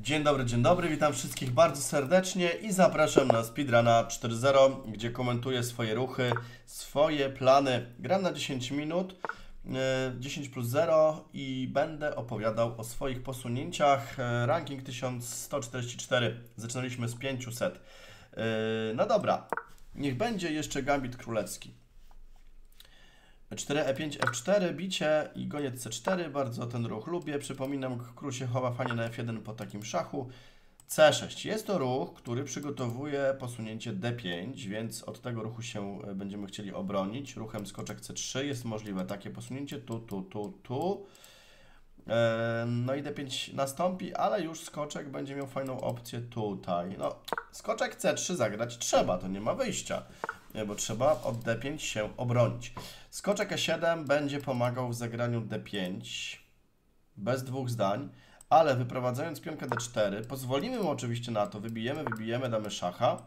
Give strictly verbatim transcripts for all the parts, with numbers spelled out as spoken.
Dzień dobry, dzień dobry, witam wszystkich bardzo serdecznie i zapraszam na Speedruna cztery zero, gdzie komentuję swoje ruchy, swoje plany. Gram na dziesięć minut, dziesięć plus zero i będę opowiadał o swoich posunięciach. Ranking tysiąc sto czterdzieści cztery, zaczynaliśmy z pięćset. No dobra, niech będzie jeszcze gambit królewski. cztery E pięć F cztery, bicie i goniec C cztery, bardzo ten ruch lubię. Przypominam, król się chowa fajnie na F jeden po takim szachu. C sześć. Jest to ruch, który przygotowuje posunięcie D pięć, więc od tego ruchu się będziemy chcieli obronić. Ruchem skoczek C trzy jest możliwe takie posunięcie, tu, tu, tu, tu. No i D pięć nastąpi, ale już skoczek będzie miał fajną opcję tutaj. No, skoczek C trzy zagrać trzeba, to nie ma wyjścia, bo trzeba od D pięć się obronić. Skoczek E siedem będzie pomagał w zagraniu D pięć, bez dwóch zdań, ale wyprowadzając pionkę D cztery, pozwolimy mu oczywiście na to, wybijemy, wybijemy, damy szacha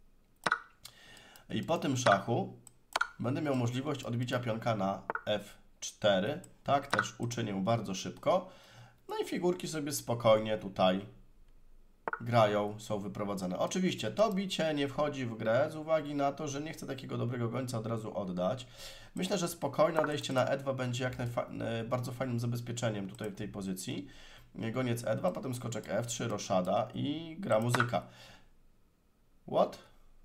i po tym szachu będę miał możliwość odbicia pionka na F cztery, tak też uczynię bardzo szybko, no i figurki sobie spokojnie tutaj grają, są wyprowadzane. Oczywiście to bicie nie wchodzi w grę z uwagi na to, że nie chcę takiego dobrego gońca od razu oddać. Myślę, że spokojne odejście na E dwa będzie jak bardzo fajnym zabezpieczeniem tutaj w tej pozycji. Goniec E dwa, potem skoczek F trzy, roszada i gra muzyka. What?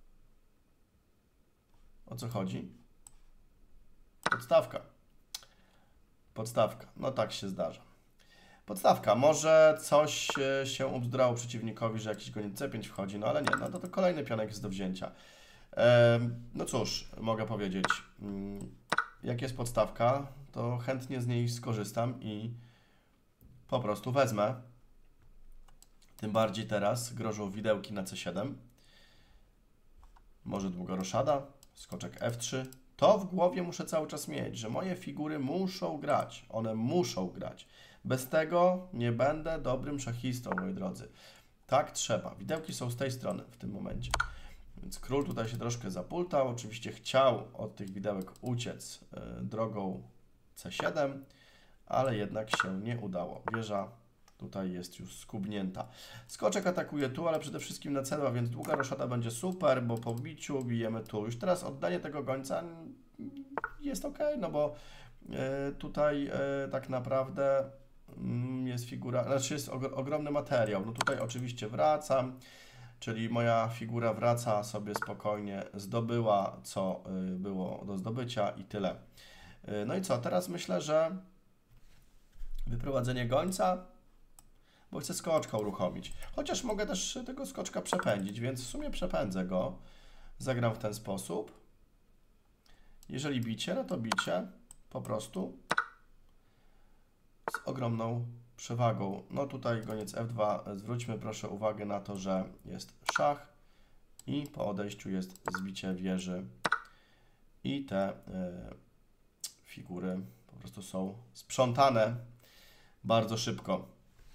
O co chodzi? Podstawka. Podstawka. No tak się zdarza. Podstawka. Może coś się ubzdrało przeciwnikowi, że jakiś goniec C pięć wchodzi, no ale nie, no to, to kolejny pionek jest do wzięcia. Ehm, no cóż, mogę powiedzieć, jak jest podstawka, to chętnie z niej skorzystam i po prostu wezmę. Tym bardziej teraz grożą widełki na C siedem. Może długa roszada, skoczek F trzy. To w głowie muszę cały czas mieć, że moje figury muszą grać. One muszą grać. Bez tego nie będę dobrym szachistą, moi drodzy. Tak trzeba. Widełki są z tej strony w tym momencie. Więc król tutaj się troszkę zapultał. Oczywiście chciał od tych widełek uciec y, drogą C siedem, ale jednak się nie udało. Wieża tutaj jest już skubnięta. Skoczek atakuje tu, ale przede wszystkim na C dwa, więc długa roszada będzie super, bo po biciu bijemy tu. Już teraz oddanie tego gońca jest ok, no bo y, tutaj y, tak naprawdę y, jest figura, znaczy jest og ogromny materiał. No tutaj oczywiście wracam, czyli moja figura wraca sobie spokojnie, zdobyła co y, było do zdobycia i tyle. Y, no i co, teraz myślę, że wyprowadzenie gońca, bo chcę skoczka uruchomić. Chociaż mogę też tego skoczka przepędzić, więc w sumie przepędzę go. Zagram w ten sposób. Jeżeli bicie, no to bicie po prostu z ogromną przewagą. No tutaj goniec F dwa. Zwróćmy proszę uwagę na to, że jest szach i po odejściu jest zbicie wieży. I te y, figury po prostu są sprzątane bardzo szybko.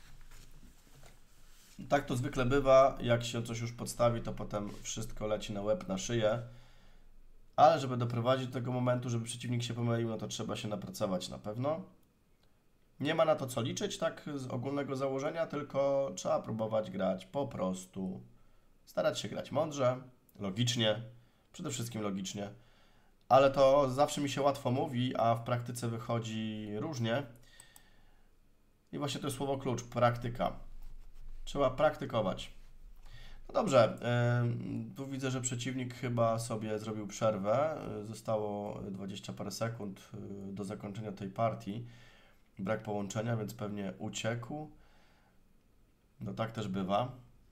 Tak to zwykle bywa, jak się coś już podstawi, to potem wszystko leci na łeb, na szyję. Ale żeby doprowadzić do tego momentu, żeby przeciwnik się pomylił, no to trzeba się napracować na pewno. Nie ma na to co liczyć, tak z ogólnego założenia, tylko trzeba próbować grać po prostu. Starać się grać mądrze, logicznie, przede wszystkim logicznie. Ale to zawsze mi się łatwo mówi, a w praktyce wychodzi różnie. I właśnie to jest słowo klucz, praktyka. Trzeba praktykować. No dobrze, yy, tu widzę, że przeciwnik chyba sobie zrobił przerwę. Zostało dwadzieścia parę sekund do zakończenia tej partii. Brak połączenia, więc pewnie uciekł. No tak też bywa.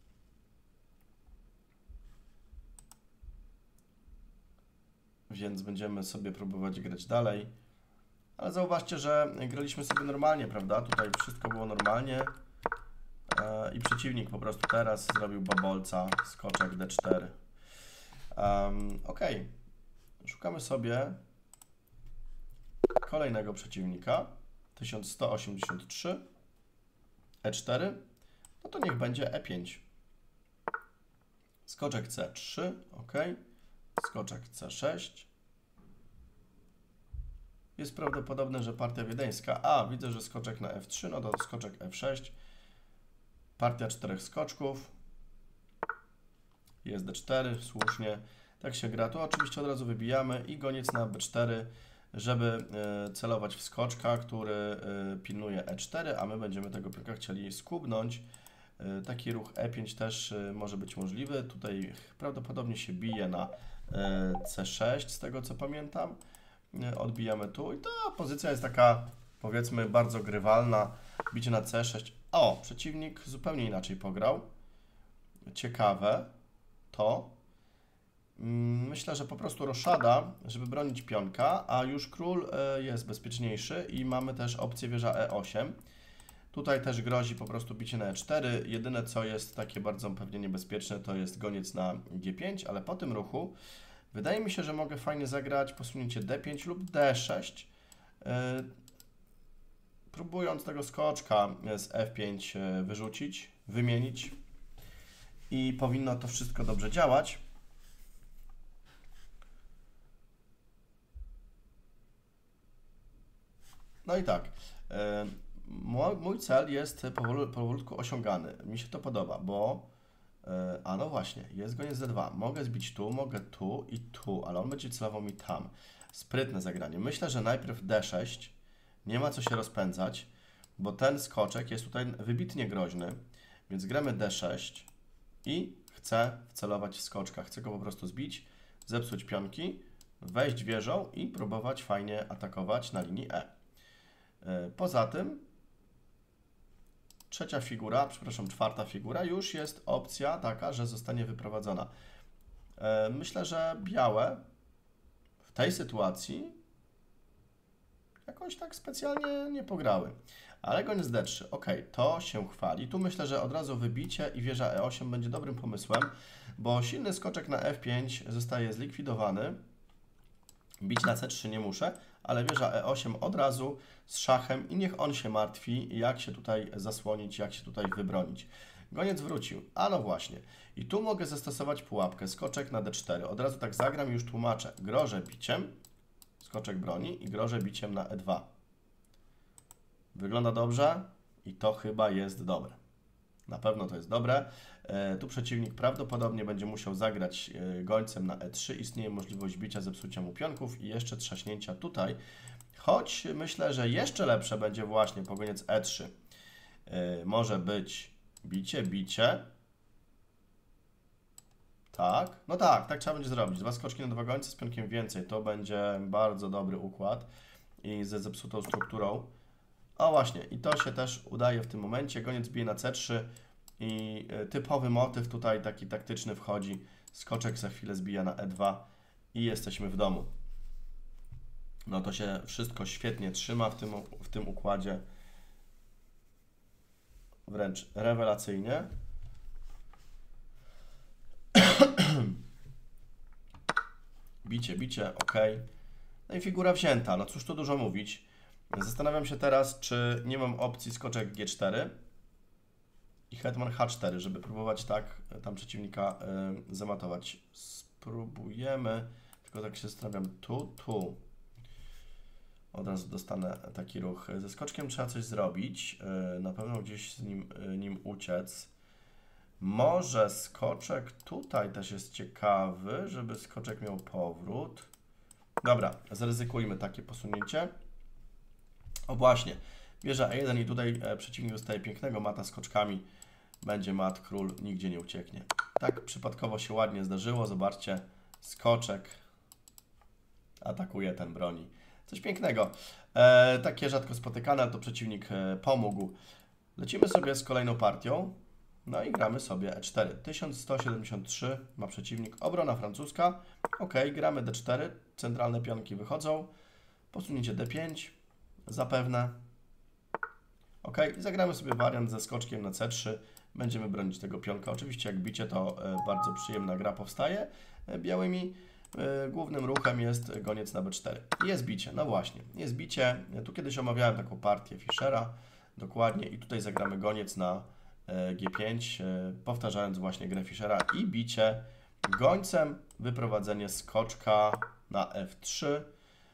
Więc będziemy sobie próbować grać dalej. Ale zauważcie, że graliśmy sobie normalnie, prawda? Tutaj wszystko było normalnie. I przeciwnik po prostu teraz zrobił babolca, skoczek D cztery. Um, ok, szukamy sobie kolejnego przeciwnika, tysiąc sto osiemdziesiąt trzy, E cztery, no to niech będzie E pięć. Skoczek C trzy, ok, skoczek C sześć. Jest prawdopodobne, że partia wiedeńska, a widzę, że skoczek na F trzy, no to skoczek F sześć. Partia czterech skoczków. Jest D cztery, słusznie. Tak się gra. Tu oczywiście od razu wybijamy i goniec na B cztery, żeby y, celować w skoczka, który y, pilnuje E cztery, a my będziemy tego pionka chcieli skubnąć. Y, taki ruch E pięć też y, może być możliwy. Tutaj prawdopodobnie się bije na y, C sześć, z tego co pamiętam. Y, odbijamy tu i ta pozycja jest taka, powiedzmy, bardzo grywalna. Bicie na C sześć. O, przeciwnik zupełnie inaczej pograł. Ciekawe to. Myślę, że po prostu roszada, żeby bronić pionka, a już król jest bezpieczniejszy i mamy też opcję wieża E osiem. Tutaj też grozi po prostu bicie na E cztery. Jedyne co jest takie bardzo pewnie niebezpieczne to jest goniec na G pięć, ale po tym ruchu wydaje mi się, że mogę fajnie zagrać posunięcie D pięć lub D sześć. Próbując tego skoczka z F pięć wyrzucić, wymienić i powinno to wszystko dobrze działać. No i tak, mój cel jest powolutku osiągany. Mi się to podoba, bo, a no właśnie, jest goniec D dwa. Mogę zbić tu, mogę tu i tu, ale on będzie celował mi tam. Sprytne zagranie. Myślę, że najpierw D sześć, nie ma co się rozpędzać, bo ten skoczek jest tutaj wybitnie groźny, więc gramy D sześć i chcę wcelować w skoczka. Chcę go po prostu zbić, zepsuć pionki, wejść wieżą i próbować fajnie atakować na linii E. Poza tym trzecia figura, przepraszam, czwarta figura już jest opcja taka, że zostanie wyprowadzona. Myślę, że białe w tej sytuacji jakoś tak specjalnie nie pograły. Ale goniec D trzy, ok, to się chwali. Tu myślę, że od razu wybicie i wieża E osiem będzie dobrym pomysłem, bo silny skoczek na F pięć zostaje zlikwidowany. Bić na C trzy nie muszę, ale wieża E osiem od razu z szachem i niech on się martwi, jak się tutaj zasłonić, jak się tutaj wybronić. Goniec wrócił, a no właśnie. I tu mogę zastosować pułapkę, skoczek na D cztery. Od razu tak zagram i już tłumaczę. Grożę biciem, skoczek broni i grożę biciem na E dwa. Wygląda dobrze i to chyba jest dobre. Na pewno to jest dobre. E, tu przeciwnik prawdopodobnie będzie musiał zagrać e, gońcem na E trzy. Istnieje możliwość bicia, zepsucia mu pionków i jeszcze trzaśnięcia tutaj. Choć myślę, że jeszcze lepsze będzie właśnie pogoniec E trzy. E, może być bicie, bicie. Tak, no tak, tak trzeba będzie zrobić. Dwa skoczki na dwa gońce z pionkiem więcej. To będzie bardzo dobry układ i ze zepsutą strukturą. O właśnie, i to się też udaje w tym momencie. Goniec bije na C trzy i typowy motyw tutaj taki taktyczny wchodzi. Skoczek za chwilę zbija na E dwa i jesteśmy w domu. No to się wszystko świetnie trzyma w tym, w tym układzie. Wręcz rewelacyjnie. Bicie, bicie, ok. No i figura wzięta. No cóż tu dużo mówić. Zastanawiam się teraz, czy nie mam opcji skoczek G cztery i hetman H cztery, żeby próbować tak tam przeciwnika y, zamatować. Spróbujemy, tylko tak się zastanawiam, tu, tu. Od razu dostanę taki ruch. Ze skoczkiem trzeba coś zrobić, y, na pewno gdzieś z nim, y, nim uciec. Może skoczek tutaj też jest ciekawy, żeby skoczek miał powrót. Dobra, zaryzykujmy takie posunięcie. O właśnie, wieża E jeden i tutaj e, przeciwnik dostaje pięknego mata skoczkami. Będzie mat, król nigdzie nie ucieknie. Tak przypadkowo się ładnie zdarzyło. Zobaczcie, skoczek atakuje, ten broni. Coś pięknego. E, takie rzadko spotykane, ale to przeciwnik e, pomógł. Lecimy sobie z kolejną partią. No i gramy sobie E cztery. tysiąc sto siedemdziesiąt trzy ma przeciwnik. Obrona francuska. Ok, gramy D cztery. Centralne pionki wychodzą. Posunięcie D pięć. Zapewne. Ok, i zagramy sobie wariant ze skoczkiem na C trzy. Będziemy bronić tego pionka. Oczywiście jak bicie, to e, bardzo przyjemna gra powstaje e, białymi. E, głównym ruchem jest goniec na B cztery. Jest bicie, no właśnie, jest bicie. Ja tu kiedyś omawiałem taką partię Fischera, dokładnie, i tutaj zagramy goniec na e, G pięć, e, powtarzając właśnie grę Fischera i bicie gońcem, wyprowadzenie skoczka na F trzy.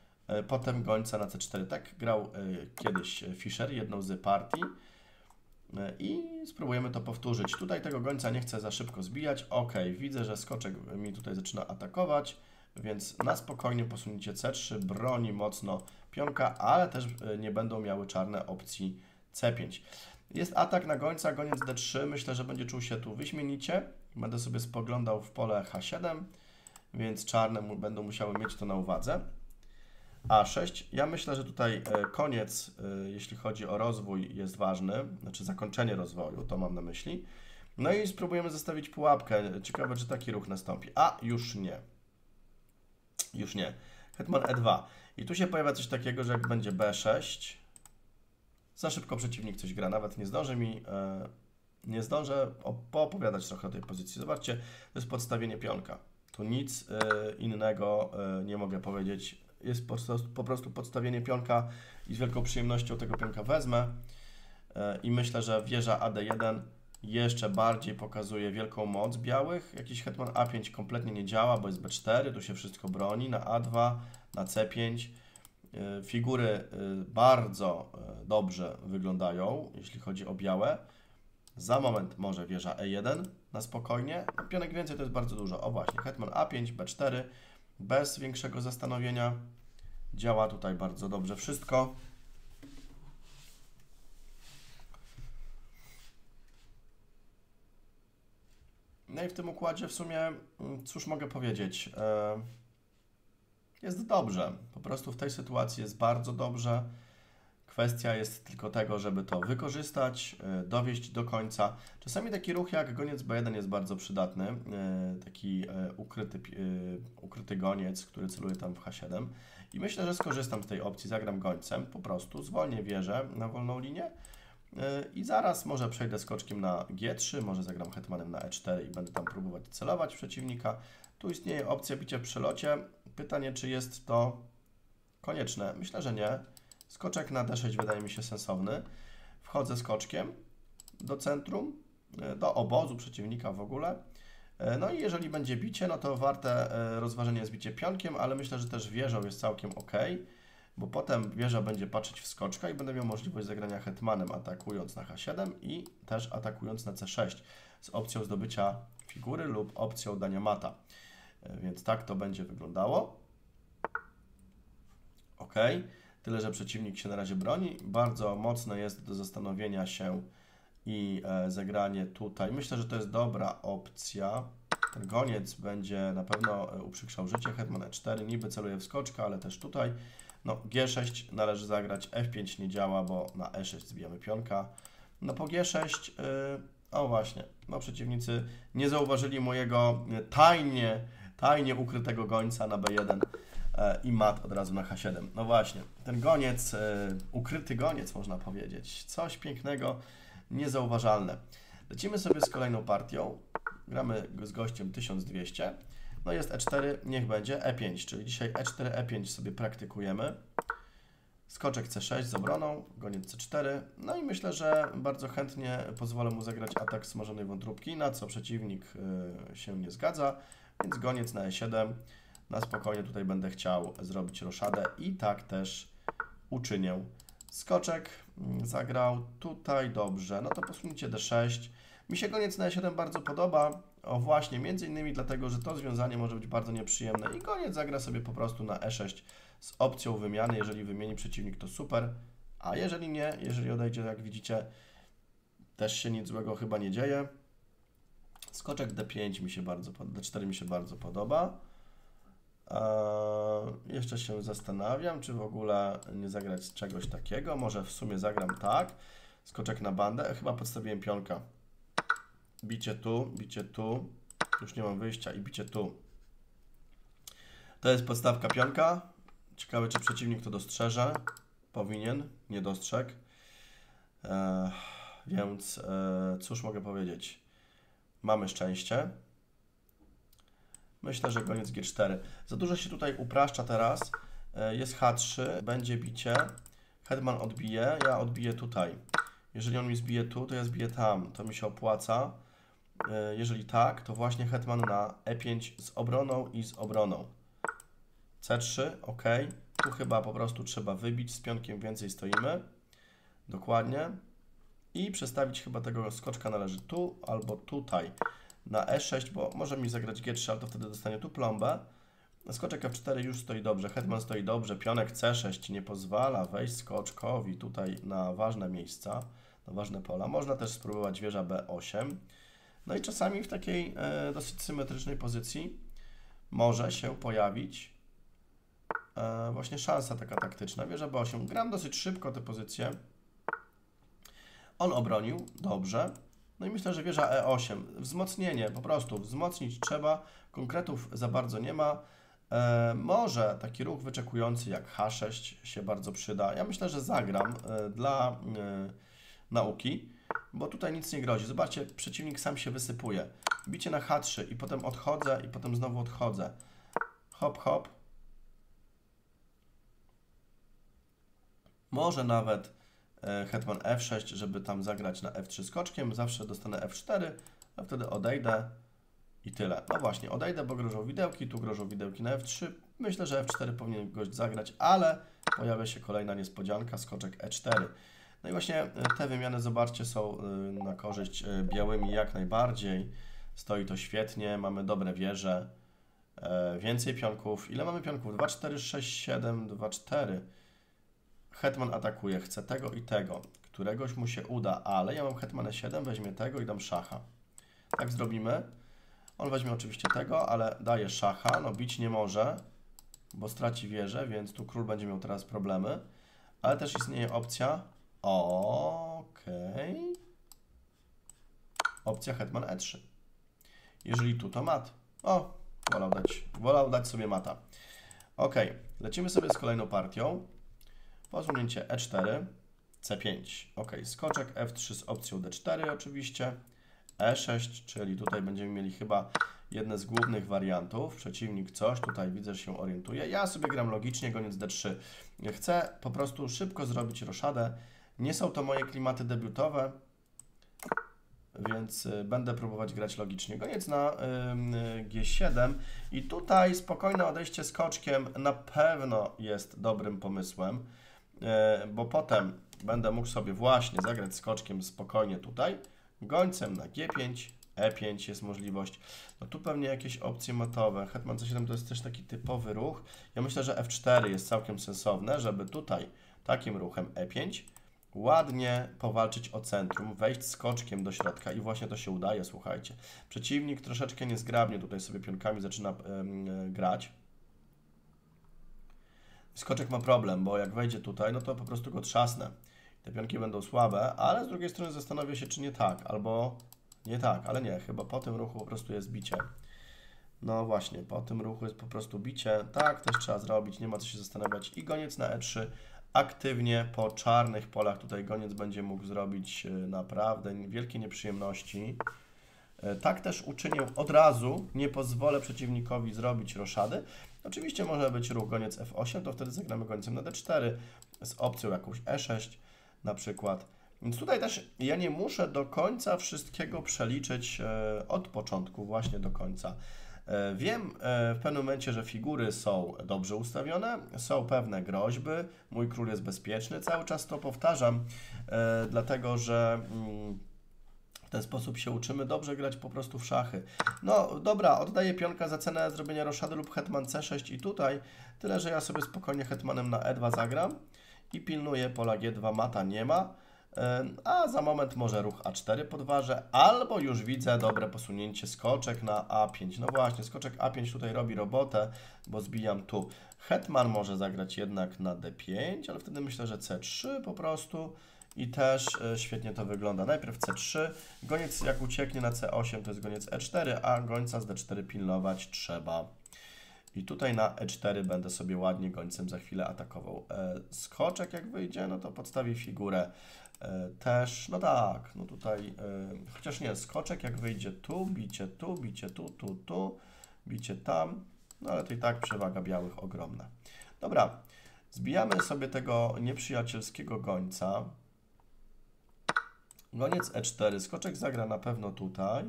Potem gońca na C cztery. Tak grał y, kiedyś Fischer, jedną z partii. i spróbujemy to powtórzyć. Tutaj tego gońca nie chcę za szybko zbijać. Ok, widzę, że skoczek mi tutaj zaczyna atakować, więc na spokojnie posunięcie C trzy broni mocno pionka, ale też nie będą miały czarne opcji C pięć. Jest atak na gońca, goniec D trzy. Myślę, że będzie czuł się tu wyśmienicie. Będę sobie spoglądał w pole H siedem, więc czarne mu będą musiały mieć to na uwadze. A sześć. Ja myślę, że tutaj koniec, jeśli chodzi o rozwój, jest ważny, znaczy zakończenie rozwoju, to mam na myśli. No i spróbujemy zostawić pułapkę. Ciekawe, czy taki ruch nastąpi. A, już nie. Już nie. Hetman E dwa. I tu się pojawia coś takiego, że jak będzie B sześć, za szybko przeciwnik coś gra. Nawet nie zdąży mi, nie zdążę poopowiadać trochę o tej pozycji. Zobaczcie, to jest podstawienie pionka. Tu nic innego nie mogę powiedzieć. Jest po prostu, po prostu podstawienie pionka i z wielką przyjemnością tego pionka wezmę. I myślę, że wieża A D jeden jeszcze bardziej pokazuje wielką moc białych. Jakiś hetman A pięć kompletnie nie działa, bo jest B cztery, tu się wszystko broni, na A dwa, na C pięć. Figury bardzo dobrze wyglądają, jeśli chodzi o białe. Za moment może wieża E jeden na spokojnie. Pionek więcej to jest bardzo dużo. O właśnie, hetman A pięć, B cztery. Bez większego zastanowienia. Działa tutaj bardzo dobrze wszystko. No i w tym układzie w sumie, cóż mogę powiedzieć, jest dobrze. Po prostu w tej sytuacji jest bardzo dobrze. Kwestia jest tylko tego, żeby to wykorzystać, dowieść do końca. Czasami taki ruch jak goniec B jeden jest bardzo przydatny. Taki ukryty, ukryty goniec, który celuje tam w H siedem. I myślę, że skorzystam z tej opcji, zagram gońcem, po prostu zwolnię wieżę na wolną linię i zaraz może przejdę skoczkiem na G trzy, może zagram hetmanem na E cztery i będę tam próbować celować w przeciwnika. Tu istnieje opcja bicia w przelocie. Pytanie, czy jest to konieczne? Myślę, że nie. Skoczek na D sześć wydaje mi się sensowny. Wchodzę skoczkiem do centrum, do obozu przeciwnika w ogóle. No i jeżeli będzie bicie, no to warte rozważenie jest bicie pionkiem, ale myślę, że też wieżą jest całkiem ok, bo potem wieża będzie patrzeć w skoczka i będę miał możliwość zagrania hetmanem, atakując na H siedem i też atakując na C sześć z opcją zdobycia figury lub opcją dania mata. Więc tak to będzie wyglądało. Ok. Tyle, że przeciwnik się na razie broni. Bardzo mocne jest do zastanowienia się i e, zagranie tutaj. Myślę, że to jest dobra opcja. Ten goniec będzie na pewno uprzykrzał życie. Hetman E cztery niby celuje w skoczka, ale też tutaj. No, G sześć należy zagrać. F pięć nie działa, bo na E sześć zbijamy pionka. No po G sześć, yy, o właśnie, no przeciwnicy nie zauważyli mojego tajnie, tajnie ukrytego gońca na B jeden. I mat od razu na H siedem. No właśnie, ten goniec, ukryty goniec można powiedzieć. Coś pięknego, niezauważalne. Lecimy sobie z kolejną partią. Gramy z gościem tysiąc dwieście. No jest E cztery, niech będzie E pięć, czyli dzisiaj E cztery, E pięć sobie praktykujemy. Skoczek C sześć z obroną, goniec C cztery. No i myślę, że bardzo chętnie pozwolę mu zagrać atak smażonej wątróbki, na co przeciwnik się nie zgadza, więc goniec na E siedem. Na spokojnie tutaj będę chciał zrobić roszadę i tak też uczynię. Skoczek zagrał tutaj dobrze, no to posunięcie D sześć. Mi się goniec na E siedem bardzo podoba, o właśnie, między innymi dlatego, że to związanie może być bardzo nieprzyjemne i goniec zagra sobie po prostu na E sześć z opcją wymiany. Jeżeli wymieni przeciwnik, to super, a jeżeli nie, jeżeli odejdzie, jak widzicie, też się nic złego chyba nie dzieje. Skoczek D pięć mi się bardzo, D cztery mi się bardzo podoba. Eee, jeszcze się zastanawiam, czy w ogóle nie zagrać czegoś takiego. Może w sumie zagram tak. Skoczek na bandę. Chyba podstawiłem pionka. Bicie tu, bicie tu. Już nie mam wyjścia i bicie tu. To jest podstawka pionka. Ciekawe, czy przeciwnik to dostrzeże. Powinien, nie dostrzegł. Eee, więc e, cóż mogę powiedzieć? Mamy szczęście. Myślę, że goniec G cztery. Za dużo się tutaj upraszcza teraz. Jest H trzy, będzie bicie. Hetman odbije, ja odbiję tutaj. Jeżeli on mi zbije tu, to ja zbiję tam. To mi się opłaca. Jeżeli tak, to właśnie hetman na E pięć z obroną i z obroną. C trzy, ok. Tu chyba po prostu trzeba wybić. Z pionkiem więcej stoimy. Dokładnie. i przestawić chyba tego skoczka należy tu albo tutaj na e sześć, bo może mi zagrać g trzy, ale to wtedy dostanie tu plombę. Skoczek f cztery już stoi dobrze, hetman stoi dobrze, pionek c sześć nie pozwala wejść skoczkowi tutaj na ważne miejsca, na ważne pola. Można też spróbować wieża b osiem. No i czasami w takiej e, dosyć symetrycznej pozycji może się pojawić e, właśnie szansa taka taktyczna. Wieża b osiem. Gram dosyć szybko tę pozycję. On obronił, dobrze. No i myślę, że wieża e osiem. Wzmocnienie, po prostu wzmocnić trzeba. Konkretów za bardzo nie ma. E, może taki ruch wyczekujący jak h sześć się bardzo przyda. Ja myślę, że zagram e, dla e, nauki, bo tutaj nic nie grozi. Zobaczcie, przeciwnik sam się wysypuje. Bicie na h trzy i potem odchodzę i potem znowu odchodzę. Hop, hop. Może nawet e, hetman f sześć, żeby tam zagrać na f trzy skoczkiem. Zawsze dostanę f cztery, a wtedy odejdę. I tyle. No właśnie, odejdę, bo grożą widełki, tu grożą widełki na f trzy. Myślę, że f cztery powinien gość zagrać, ale pojawia się kolejna niespodzianka, skoczek e cztery. No i właśnie te wymiany, zobaczcie, są na korzyść białymi jak najbardziej. Stoi to świetnie, mamy dobre wieże, więcej pionków. Ile mamy pionków? dwa, cztery, sześć, siedem, dwa, cztery. Hetman atakuje, chce tego i tego. Któregoś mu się uda, ale ja mam hetman e siedem, weźmie tego i dam szacha. Tak zrobimy. On weźmie oczywiście tego, ale daje szacha, no bić nie może, bo straci wieżę, więc tu król będzie miał teraz problemy. Ale też istnieje opcja, okej, okay. Opcja hetman e trzy. Jeżeli tu, to mat. O, wolał dać, wolał dać sobie mata. Ok, lecimy sobie z kolejną partią. Posunięcie e cztery, c pięć. Ok, skoczek f trzy z opcją d cztery oczywiście. e sześć, czyli tutaj będziemy mieli chyba jedne z głównych wariantów. Przeciwnik coś, tutaj widzę, że się orientuje. Ja sobie gram logicznie, goniec d trzy. Chcę po prostu szybko zrobić roszadę. Nie są to moje klimaty debiutowe, więc będę próbować grać logicznie. Goniec na y, g siedem i tutaj spokojne odejście skoczkiem na pewno jest dobrym pomysłem, y, bo potem będę mógł sobie właśnie zagrać skoczkiem spokojnie tutaj. Gońcem na g pięć, e pięć jest możliwość. No tu pewnie jakieś opcje matowe. Hetman c siedem to jest też taki typowy ruch. Ja myślę, że f cztery jest całkiem sensowne, żeby tutaj takim ruchem e pięć ładnie powalczyć o centrum, wejść skoczkiem do środka i właśnie to się udaje, słuchajcie. Przeciwnik troszeczkę niezgrabnie tutaj sobie pionkami zaczyna yy, grać. Skoczek ma problem, bo jak wejdzie tutaj, no to po prostu go trzasnę. Te pionki będą słabe, ale z drugiej strony zastanowię się, czy nie tak, albo nie tak, ale nie, chyba po tym ruchu po prostu jest bicie. No właśnie, po tym ruchu jest po prostu bicie. Tak, też trzeba zrobić, nie ma co się zastanawiać. I goniec na e trzy aktywnie po czarnych polach. Tutaj goniec będzie mógł zrobić naprawdę wielkie nieprzyjemności. Tak też uczynię od razu, nie pozwolę przeciwnikowi zrobić roszady. Oczywiście może być ruch goniec f osiem, to wtedy zagramy gońcem na d cztery z opcją jakąś e sześć na przykład. Więc tutaj też ja nie muszę do końca wszystkiego przeliczyć od początku właśnie do końca. Wiem w pewnym momencie, że figury są dobrze ustawione, są pewne groźby, mój król jest bezpieczny, cały czas to powtarzam, dlatego że w ten sposób się uczymy dobrze grać po prostu w szachy. No dobra, oddaję pionka za cenę zrobienia roszady lub hetman c sześć i tutaj, tyle że ja sobie spokojnie hetmanem na e dwa zagram i pilnuję pola g dwa, mata nie ma. A za moment może ruch a cztery podważę, albo już widzę dobre posunięcie skoczek na a pięć. No właśnie, skoczek a pięć tutaj robi robotę, bo zbijam tu. Hetman może zagrać jednak na d pięć, ale wtedy myślę, że c trzy po prostu i też świetnie to wygląda. Najpierw c trzy, goniec jak ucieknie na c osiem to jest goniec e cztery, a gońca z d cztery pilnować trzeba. I tutaj na e cztery będę sobie ładnie gońcem za chwilę atakował. Skoczek jak wyjdzie, no to podstawi figurę. Też, no tak, no tutaj, chociaż nie, skoczek jak wyjdzie tu, bicie tu, bicie tu, tu, tu, bicie tam, no ale to i tak przewaga białych ogromna. Dobra, zbijamy sobie tego nieprzyjacielskiego gońca. Goniec e cztery, skoczek zagra na pewno tutaj.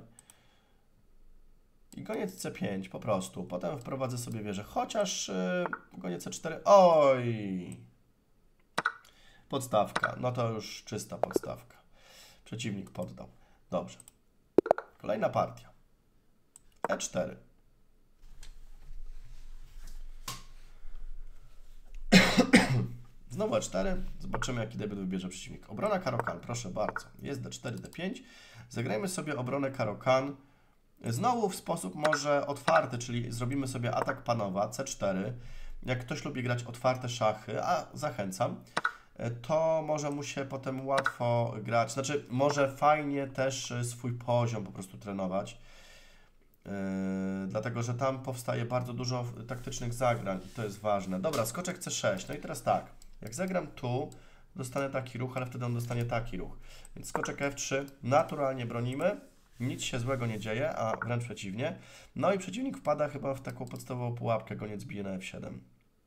I goniec c pięć po prostu, potem wprowadzę sobie wieżę, chociaż yy, goniec e cztery, oj! Podstawka, no to już czysta podstawka. Przeciwnik poddał. Dobrze. Kolejna partia. E cztery. Znowu E cztery. Zobaczymy, jaki debiut wybierze przeciwnik. Obrona Caro-Kann, proszę bardzo. Jest D cztery, D pięć. Zagrajmy sobie obronę Caro-Kann. Znowu w sposób może otwarty, czyli zrobimy sobie atak panowa, C cztery. Jak ktoś lubi grać otwarte szachy, a zachęcam, to może mu się potem łatwo grać. Znaczy, może fajnie też swój poziom po prostu trenować. Yy, dlatego, że tam powstaje bardzo dużo taktycznych zagrań i to jest ważne. Dobra, skoczek C sześć. No i teraz tak, jak zagram tu, dostanę taki ruch, ale wtedy on dostanie taki ruch. Więc skoczek F trzy, naturalnie bronimy, nic się złego nie dzieje, a wręcz przeciwnie. No i przeciwnik wpada chyba w taką podstawową pułapkę, goniec bije na F siedem.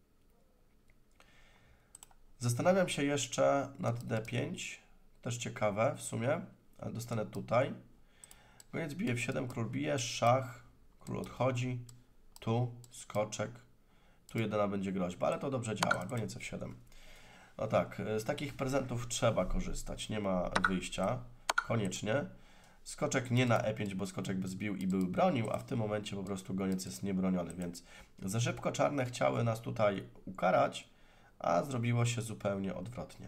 Zastanawiam się jeszcze nad D pięć, też ciekawe w sumie, ale dostanę tutaj. Goniec bije F siedem, król bije, szach, król odchodzi, tu skoczek, tu jedyna będzie groźba, ale to dobrze działa, goniec F siedem. No tak, z takich prezentów trzeba korzystać, nie ma wyjścia, koniecznie. Skoczek nie na E pięć, bo skoczek by zbił i był bronił, a w tym momencie po prostu goniec jest niebroniony, więc za szybko czarne chciały nas tutaj ukarać, a zrobiło się zupełnie odwrotnie.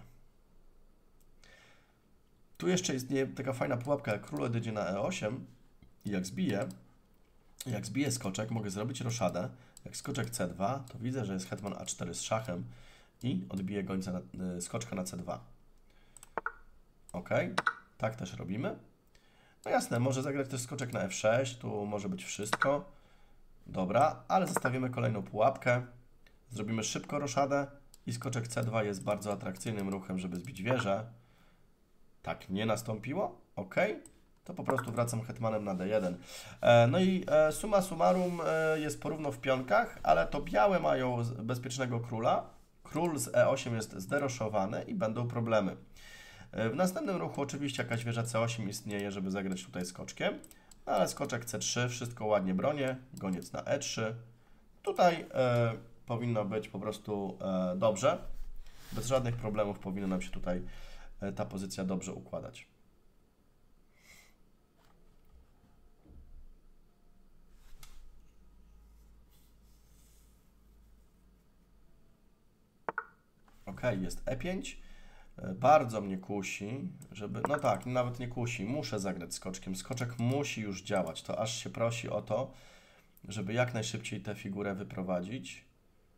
Tu jeszcze istnieje taka fajna pułapka, jak król odejdzie na E osiem i jak zbije, jak zbije skoczek, mogę zrobić roszadę. Jak skoczek C dwa, to widzę, że jest hetman A cztery z szachem i odbije gońca na, y, skoczka na C dwa. Ok, tak też robimy. No jasne, może zagrać też skoczek na F sześć, tu może być wszystko. Dobra, ale zostawimy kolejną pułapkę. Zrobimy szybko roszadę i skoczek C dwa jest bardzo atrakcyjnym ruchem, żeby zbić wieżę. Tak nie nastąpiło, ok, to po prostu wracam hetmanem na D jeden. E, no i e, summa summarum e, jest porówno w pionkach, ale to białe mają bezpiecznego króla, król z E osiem jest zderoszowany i będą problemy. E, w następnym ruchu oczywiście jakaś wieża C osiem istnieje, żeby zagrać tutaj skoczkiem, no, ale skoczek C trzy, wszystko ładnie bronię, goniec na E trzy. Tutaj e, powinno być po prostu e, dobrze, bez żadnych problemów powinno nam się tutaj ta pozycja dobrze układać. Ok, jest E pięć. Bardzo mnie kusi, żeby... No tak, nawet nie kusi. Muszę zagrać skoczkiem. Skoczek musi już działać. To aż się prosi o to, żeby jak najszybciej tę figurę wyprowadzić.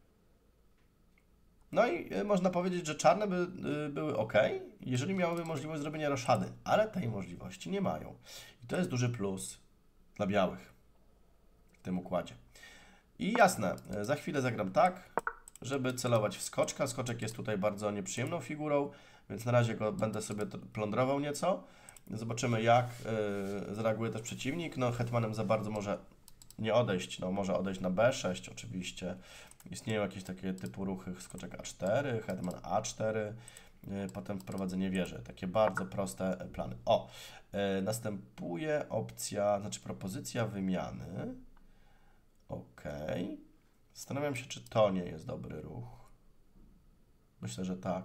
No i można powiedzieć, że czarne by, y, były ok, jeżeli miałyby możliwość zrobienia roszady, ale tej możliwości nie mają. I to jest duży plus dla białych w tym układzie. I jasne, za chwilę zagram tak, żeby celować w skoczka. Skoczek jest tutaj bardzo nieprzyjemną figurą, więc na razie go będę sobie plądrował nieco. Zobaczymy, jak y, zareaguje też przeciwnik. No, hetmanem za bardzo może nie odejść, no może odejść na B sześć oczywiście. Istnieją jakieś takie typu ruchy, skoczek A cztery, hetman A cztery, yy, potem wprowadzenie wieży. Takie bardzo proste plany. O, yy, następuje opcja, znaczy propozycja wymiany. Ok. Zastanawiam się, czy to nie jest dobry ruch. Myślę, że tak.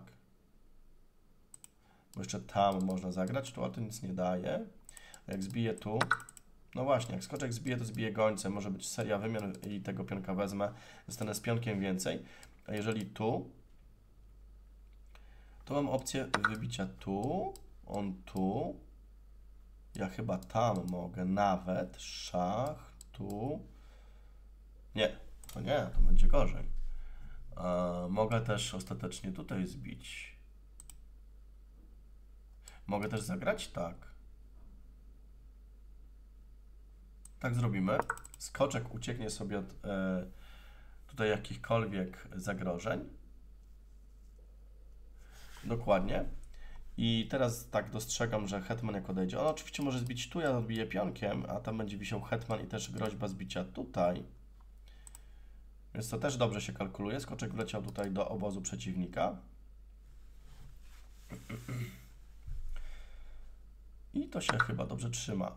Bo jeszcze tam można zagrać, tu to nic nie daje. A jak zbiję tu, no właśnie, jak skoczek zbije, to zbije gońcem. Może być seria wymian i tego pionka wezmę. Zostanę z pionkiem więcej. A jeżeli tu, to mam opcję wybicia tu, on tu. Ja chyba tam mogę nawet. Szach, tu. Nie, to nie, to będzie gorzej. A mogę też ostatecznie tutaj zbić. Mogę też zagrać tak. Tak zrobimy. Skoczek ucieknie sobie od e, tutaj jakichkolwiek zagrożeń. Dokładnie. I teraz tak dostrzegam, że hetman jak odejdzie. On oczywiście może zbić tu, ja odbiję pionkiem, a tam będzie wisiał hetman i też groźba zbicia tutaj. Więc to też dobrze się kalkuluje. Skoczek wleciał tutaj do obozu przeciwnika. I to się chyba dobrze trzyma.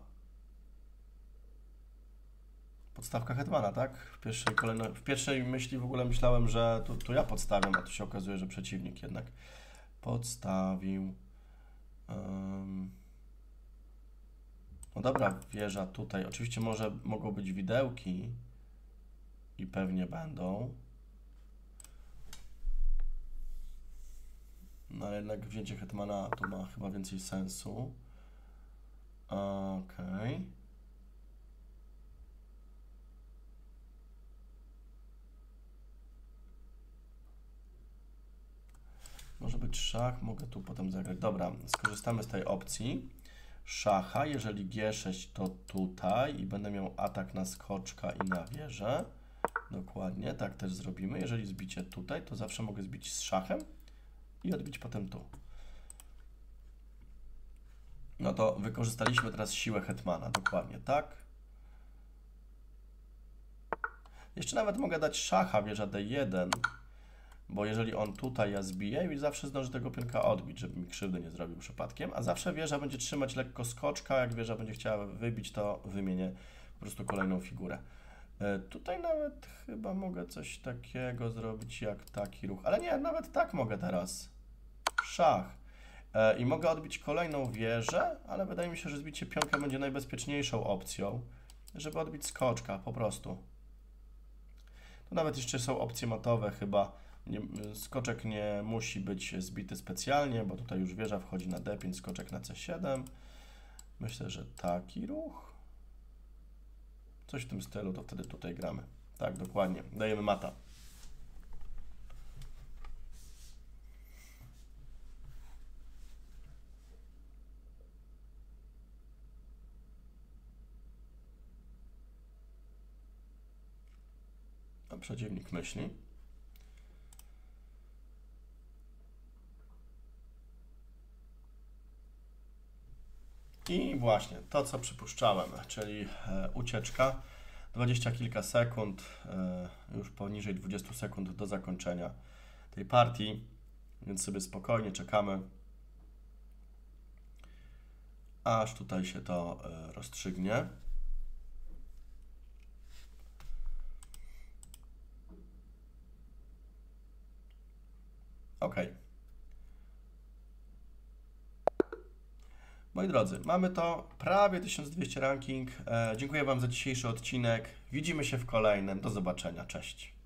Podstawka hetmana, tak? W pierwszej, kolejno... w pierwszej myśli w ogóle myślałem, że tu, tu ja podstawiam, a tu się okazuje, że przeciwnik jednak podstawił. Um... No dobra, wieża tutaj. Oczywiście może mogą być widełki i pewnie będą. No ale jednak wzięcie hetmana tu ma chyba więcej sensu. Okej. Okay. Może być szach, mogę tu potem zagrać. Dobra, skorzystamy z tej opcji. Szacha, jeżeli G sześć to tutaj i będę miał atak na skoczka i na wieżę. Dokładnie, tak też zrobimy. Jeżeli zbicie tutaj, to zawsze mogę zbić z szachem i odbić potem tu. No to wykorzystaliśmy teraz siłę hetmana, dokładnie, tak? Jeszcze nawet mogę dać szacha, wieża D jeden, bo jeżeli on tutaj ja zbiję i zawsze zdążę tego pionka odbić, żeby mi krzywdy nie zrobił przypadkiem, a zawsze wieża będzie trzymać lekko skoczka, jak wieża będzie chciała wybić, to wymienię po prostu kolejną figurę. E, tutaj nawet chyba mogę coś takiego zrobić jak taki ruch, ale nie, nawet tak mogę teraz. Szach. E, I mogę odbić kolejną wieżę, ale wydaje mi się, że zbicie pionka będzie najbezpieczniejszą opcją, żeby odbić skoczka po prostu. Tu nawet jeszcze są opcje matowe chyba. Nie, skoczek nie musi być zbity specjalnie, bo tutaj już wieża wchodzi na D pięć, skoczek na C siedem. Myślę, że taki ruch. Coś w tym stylu, to wtedy tutaj gramy. Tak, dokładnie. Dajemy mata. A przeciwnik myśli. I właśnie to, co przypuszczałem, czyli e, ucieczka. Dwadzieścia kilka sekund, e, już poniżej dwudziestu sekund do zakończenia tej partii, więc sobie spokojnie czekamy, aż tutaj się to e, rozstrzygnie. OK. Moi drodzy, mamy to, prawie tysiąc dwieście ranking. E, dziękuję Wam za dzisiejszy odcinek. Widzimy się w kolejnym. Do zobaczenia. Cześć.